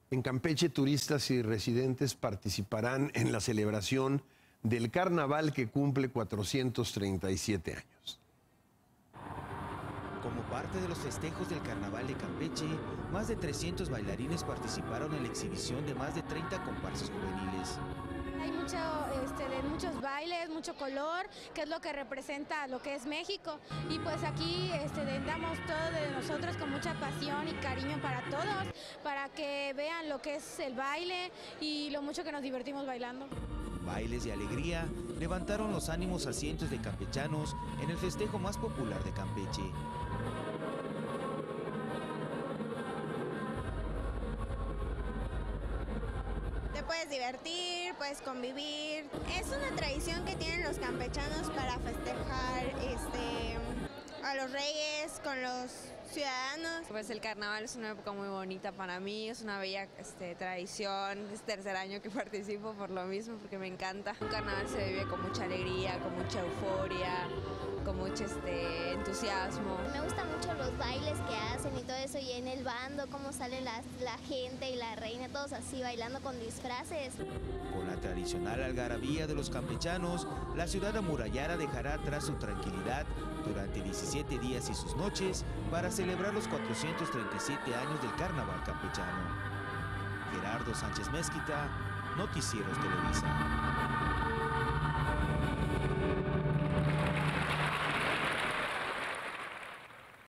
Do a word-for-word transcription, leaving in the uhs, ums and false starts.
En Campeche, turistas y residentes participarán en la celebración del carnaval que cumple cuatrocientos treinta y siete años. Como parte de los festejos del Carnaval de Campeche, más de trescientos bailarines participaron en la exhibición de más de treinta comparsas juveniles. Hay mucho, este, de muchos bailes, mucho color, que es lo que representa lo que es México. Y pues aquí este, damos todo de nosotros con mucha pasión y cariño para todos, para que vean lo que es el baile y lo mucho que nos divertimos bailando. Bailes y alegría levantaron los ánimos a cientos de campechanos en el festejo más popular de Campeche. Te puedes divertir, puedes convivir. Es una tradición que tienen los campechanos para festejar este, a los reyes con los ciudadanos. Pues el carnaval es una época muy bonita para mí, es una bella este, tradición, es tercer año que participo por lo mismo, porque me encanta. Un carnaval se vive con mucha alegría, con mucha euforia, con mucho este, entusiasmo. Me gustan mucho los bailes que hacen y todo eso, y en el bando, cómo sale la, la gente y la reina, todos así bailando con disfraces. Con la tradicional algarabía de los campechanos, la ciudad amurallada dejará atrás su tranquilidad durante diecisiete días y sus noches para celebrar los cuatrocientos treinta y siete años del carnaval campechano. Gerardo Sánchez Mezquita, Noticieros Televisa.